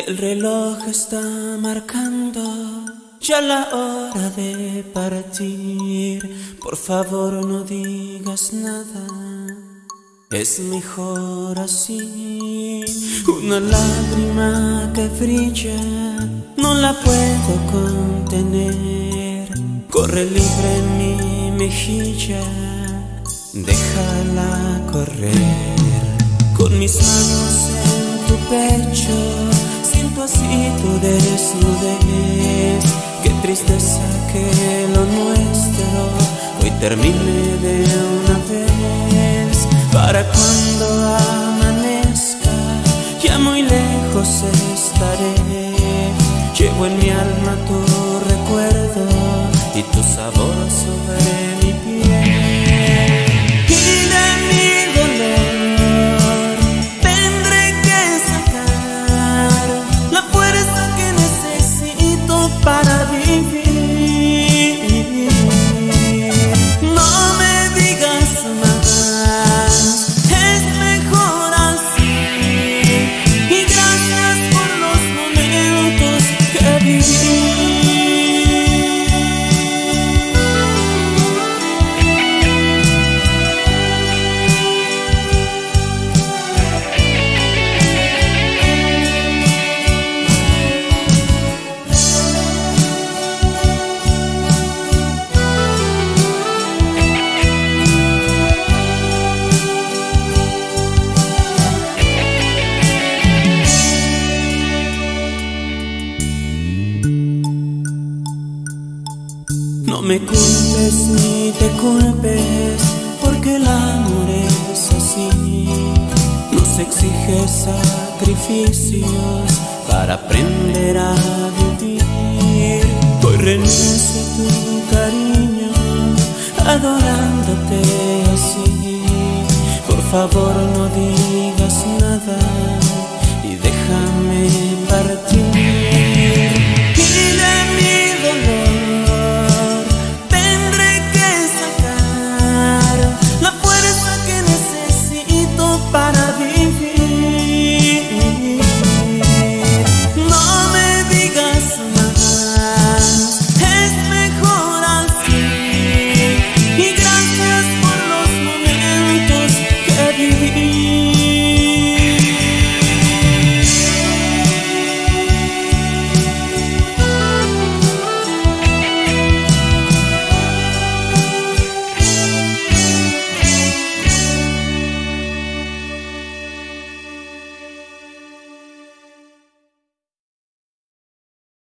El reloj está marcando ya la hora de partir. Por favor no digas nada, es mejor así. Una lágrima que brilla, no la puedo contener. Corre libre en mi mejilla, déjala correr. Con mis manos en tu pecho, siento así tu desnudez. Qué tristeza que lo nuestro hoy termine de una vez. Para cuando amanezca, ya muy lejos estaré. Llevo en mi alma tu recuerdo y tu sabor sobre mi piel. Y de mi dolor tendré que sacar la fuerza que necesito para vivir. No me digas más, es mejor así. Y gracias por los momentos que viví. No me culpes ni te culpes, porque el amor es así. Nos exige sacrificios para aprender a vivir. Hoy renuncio a tu cariño, adorándote así. Por favor no digas